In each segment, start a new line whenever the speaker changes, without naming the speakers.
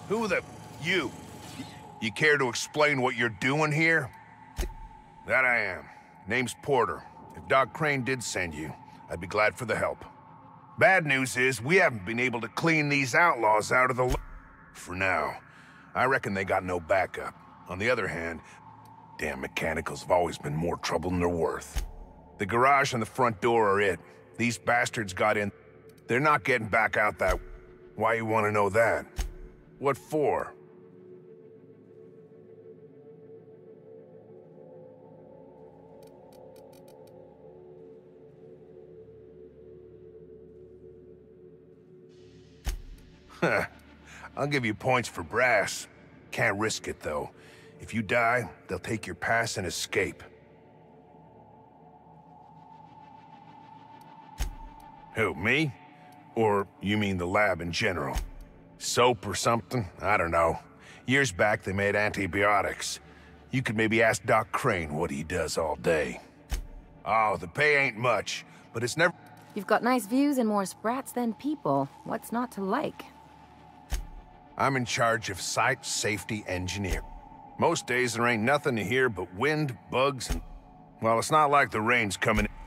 Who the... You? You care to explain what you're doing here? That I am. Name's Porter. If Doc Crane did send you, I'd be glad for the help. Bad news is, we haven't been able to clean these outlaws out of the... For now. I reckon they got no backup. On the other hand, damn mechanicals have always been more trouble than they're worth. The garage and the front door are it. These bastards got in. They're not getting back out that... Why you want to know that? What for? Huh. I'll give you points for brass. Can't risk it, though. If you die, they'll take your pass and escape. Who, me? Or you mean the lab in general? Soap or something? I don't know. Years back, they made antibiotics. You could maybe ask Doc Crane what he does all day. Oh, the pay ain't much, but it's never...
You've got nice views and more sprats than people. What's not to like?
I'm in charge of site safety engineer. Most days there ain't nothing to hear but wind, bugs, and... Well, it's not like the rain's coming in.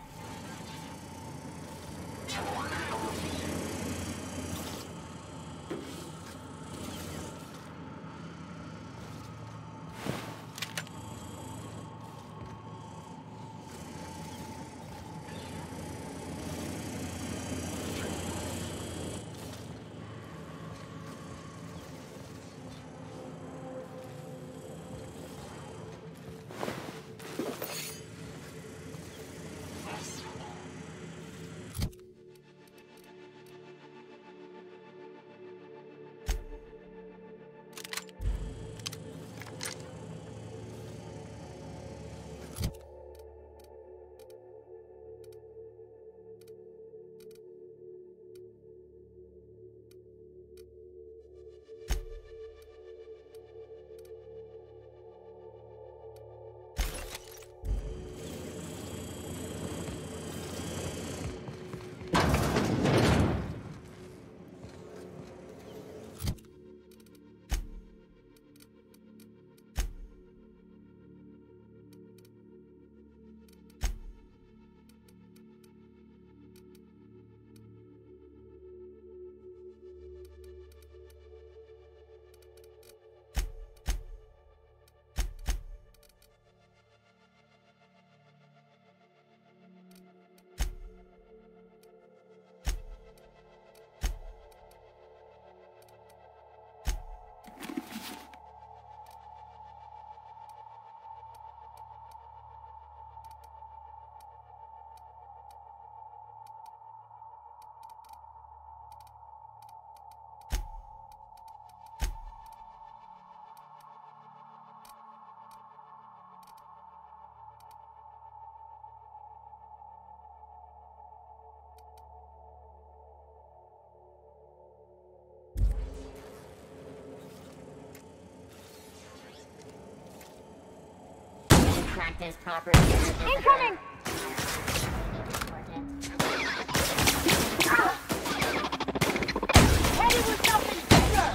Practice proper.
Incoming!
Headed with something bigger!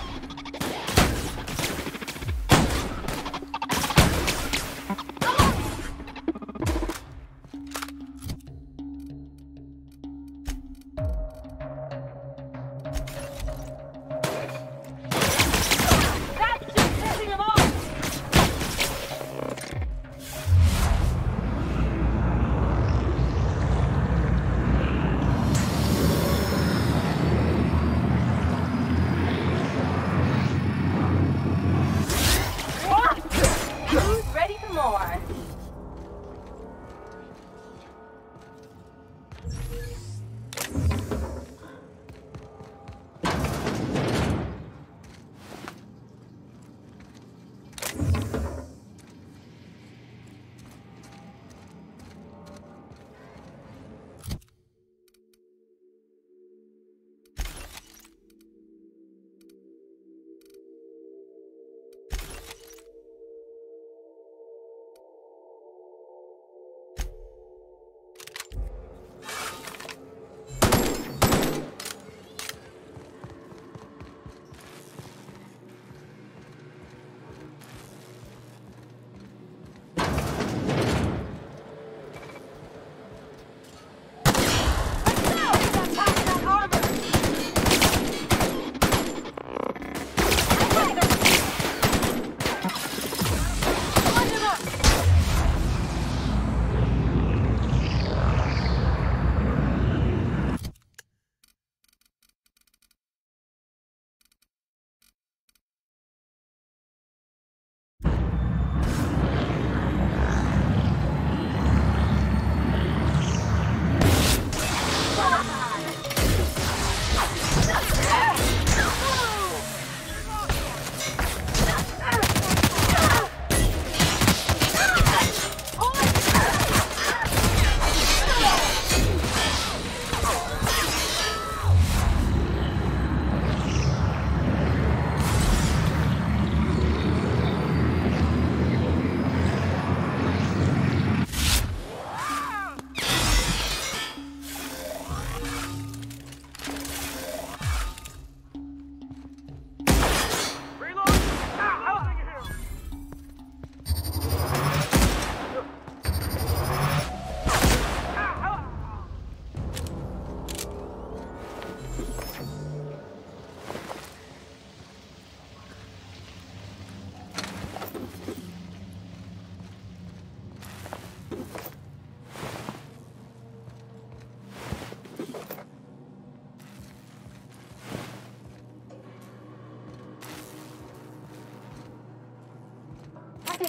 That's just pissing him off!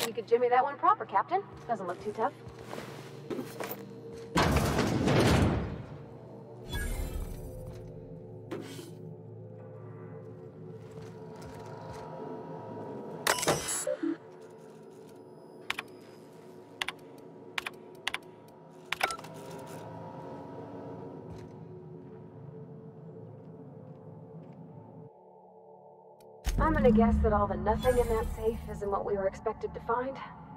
You could jimmy that one proper, Captain. Doesn't look too tough. I'm gonna guess that all the nothing in that safe isn't what we were expected to find.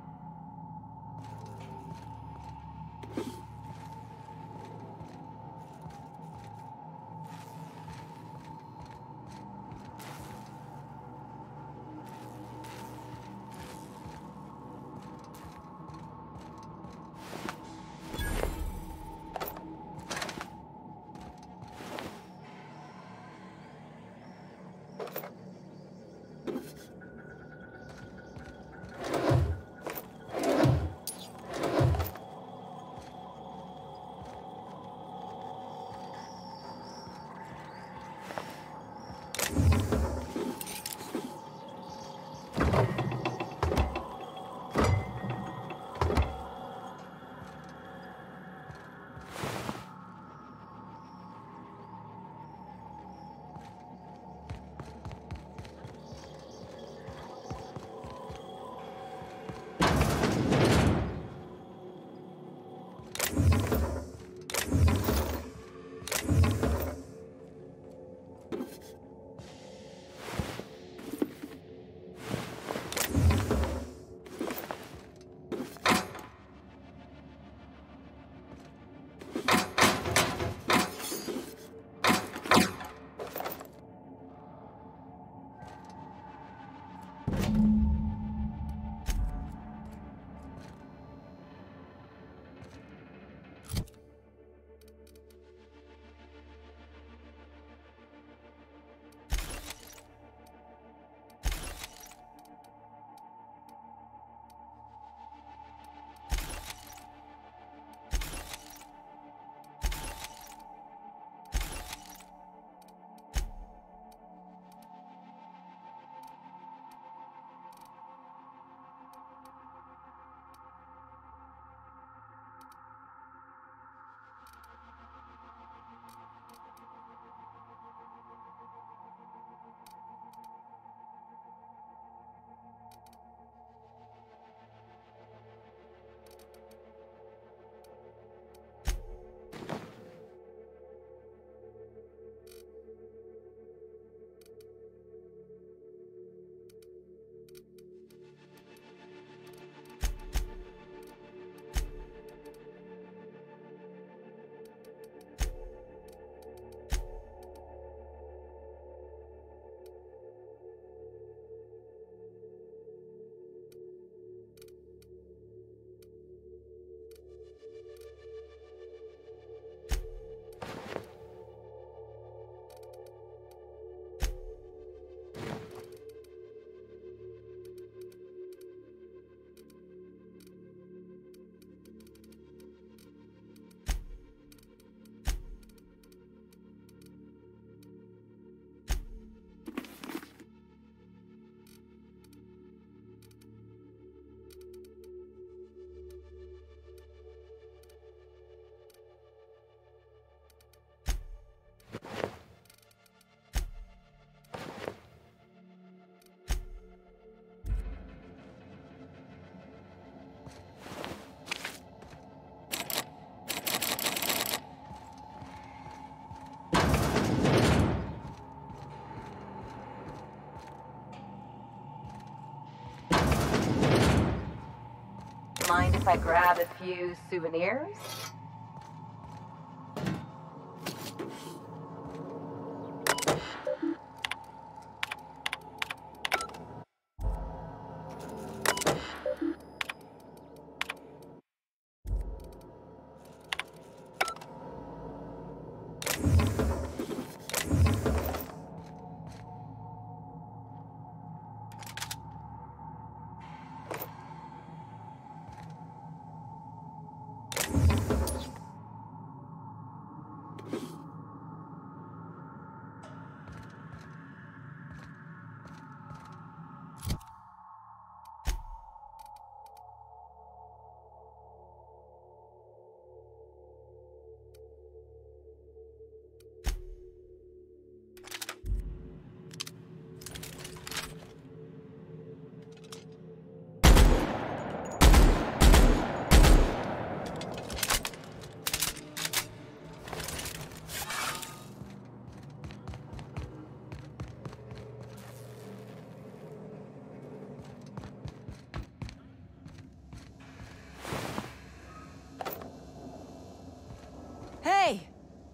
Mind if I grab a few souvenirs?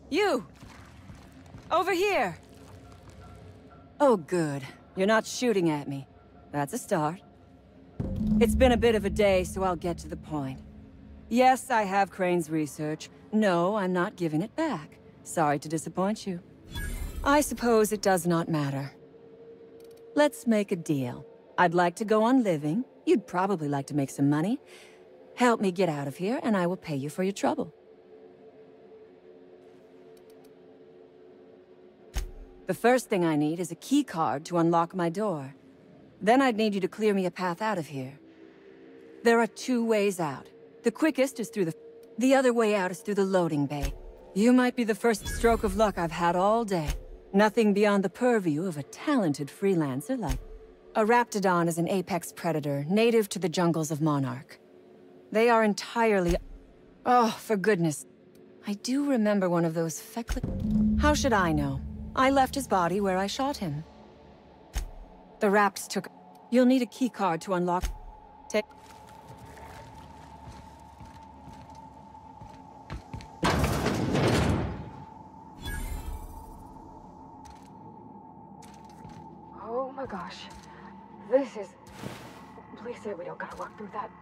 You! Over here! Oh, good. You're not shooting at me. That's a start. It's been a bit of a day, so I'll get to the point. Yes, I have Crane's research. No, I'm not giving it back. Sorry to disappoint you. I suppose it does not matter. Let's make a deal. I'd like to go on living. You'd probably like to make some money. Help me get out of here, and I will pay you for your trouble. The first thing I need is a key card to unlock my door. Then I'd need you to clear me a path out of here. There are 2 ways out. The quickest is through the other way out is through the loading bay. You might be the first stroke of luck I've had all day. Nothing beyond the purview of a talented freelancer like... A Raptidon is an apex predator, native to the jungles of Monarch. They are entirely... Oh, for goodness. I do remember one of those feckless... How should I know? I left his body where I shot him. The Raps took... You'll need a keycard to unlock... Take...
Oh my gosh. This is... Please say we don't gotta walk through that.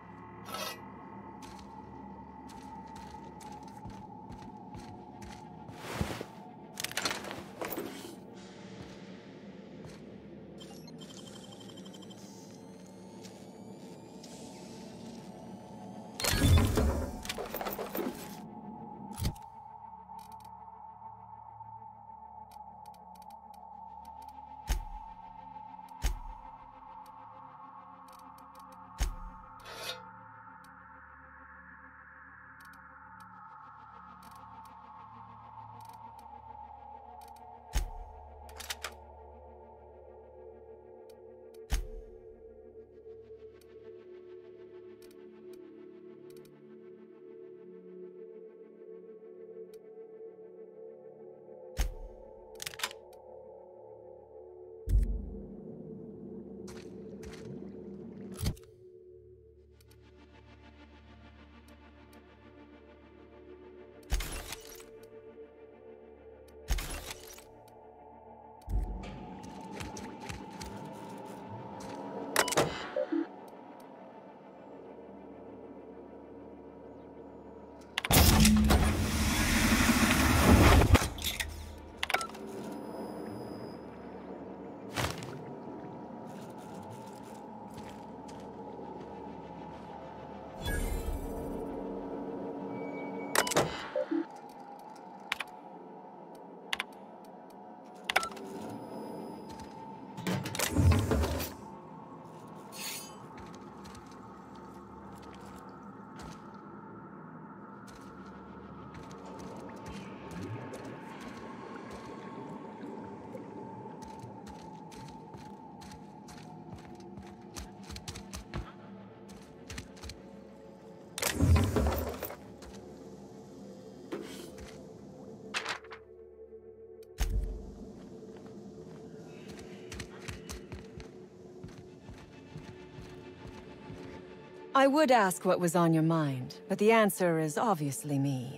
I would ask what was on your mind, but the answer is obviously me.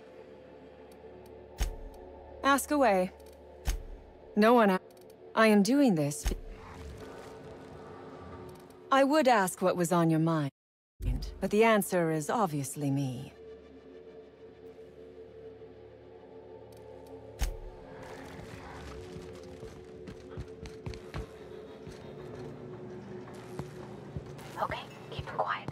Ask away. No one... I am doing this... I would ask what was on your mind, but the answer is obviously me.
Okay, keep it quiet.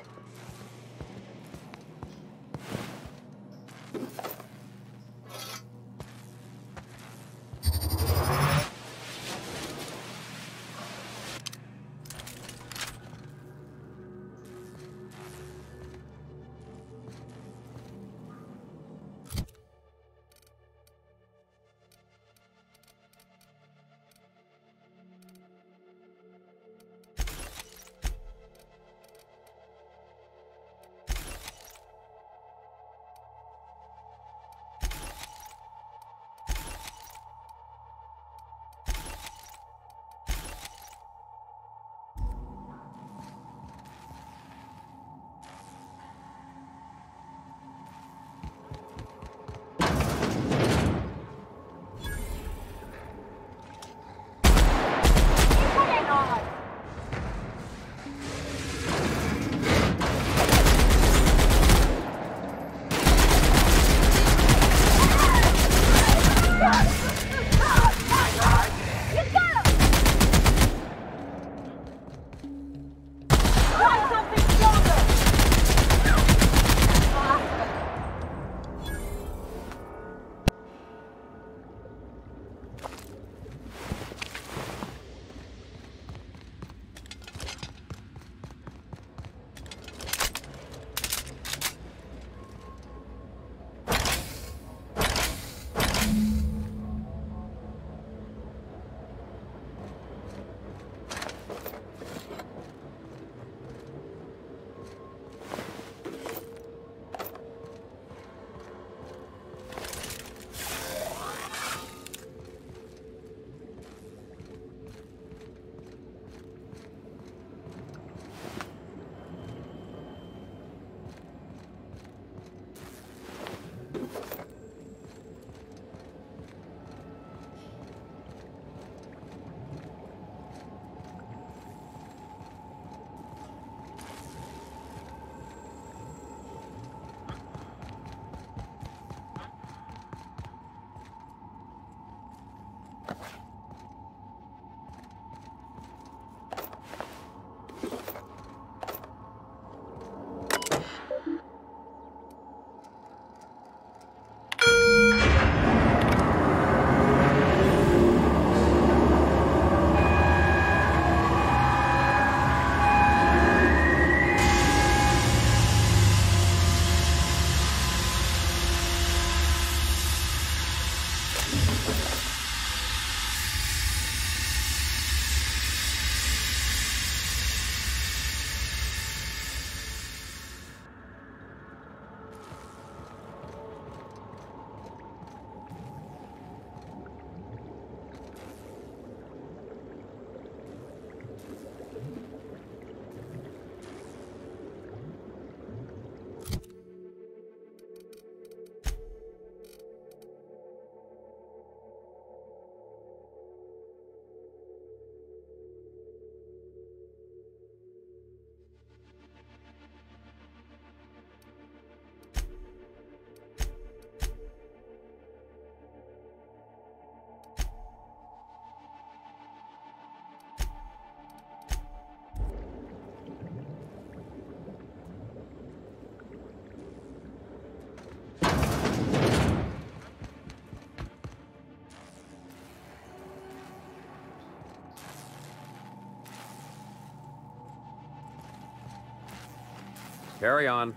Carry on.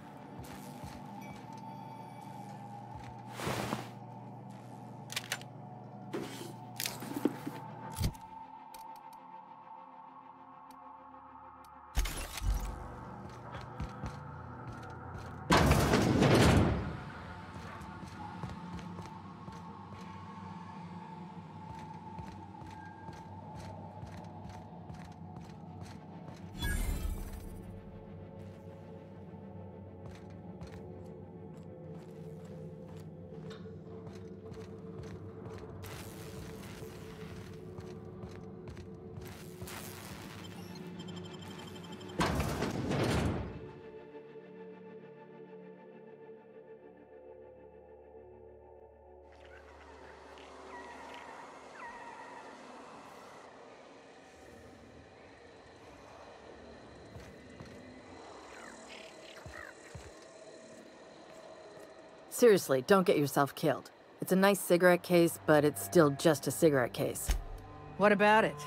Seriously, don't get yourself killed. It's a nice cigarette case, but it's still just a cigarette case.
What about it?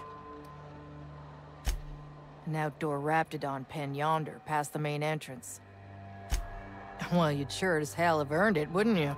An outdoor Raptidon pen yonder, past the main entrance. Well, you'd sure as hell have earned it, wouldn't you?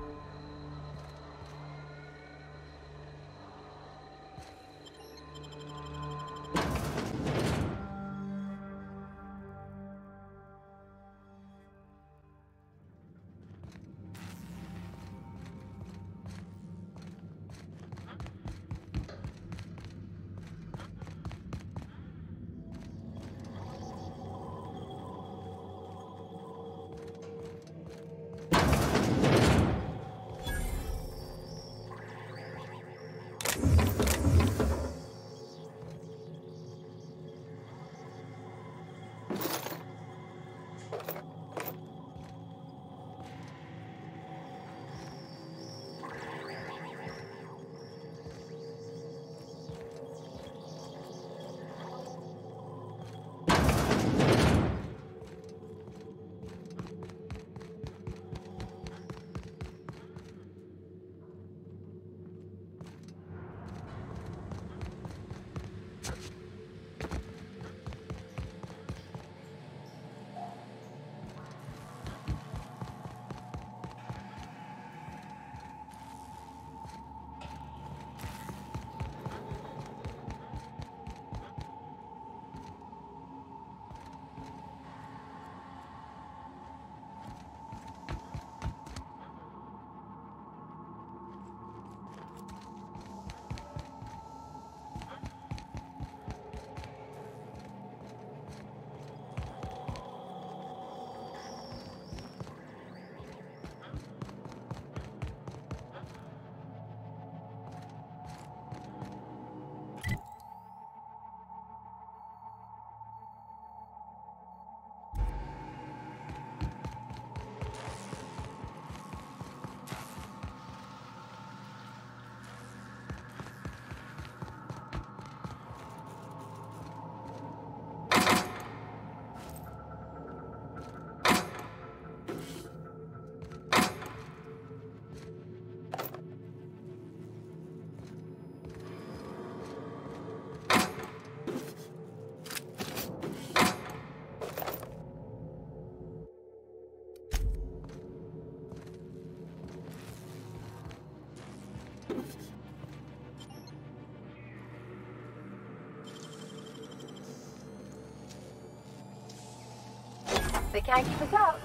They can't keep us out.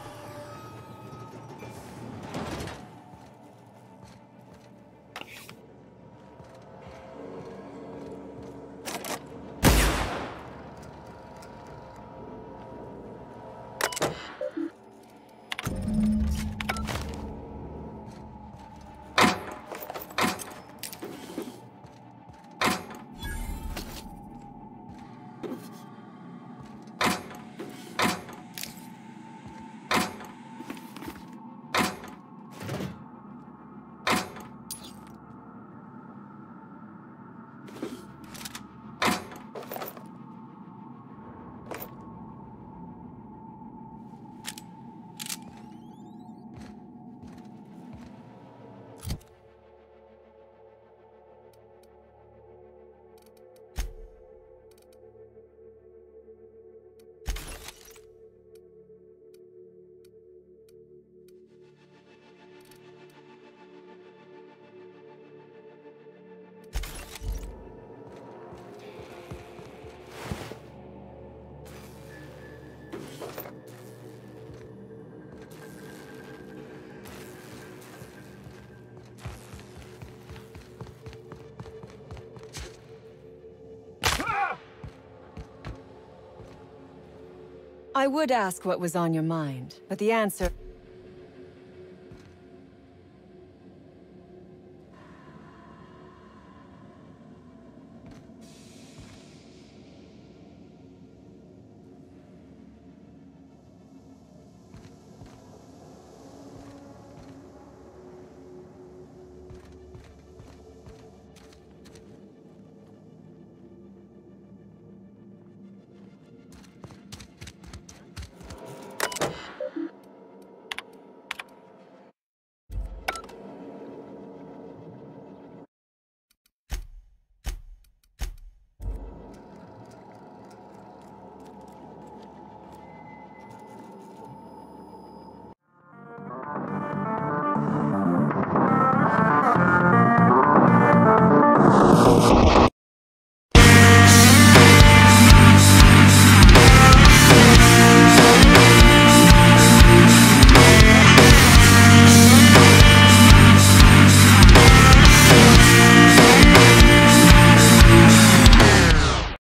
I would ask what was on your mind, but the answer...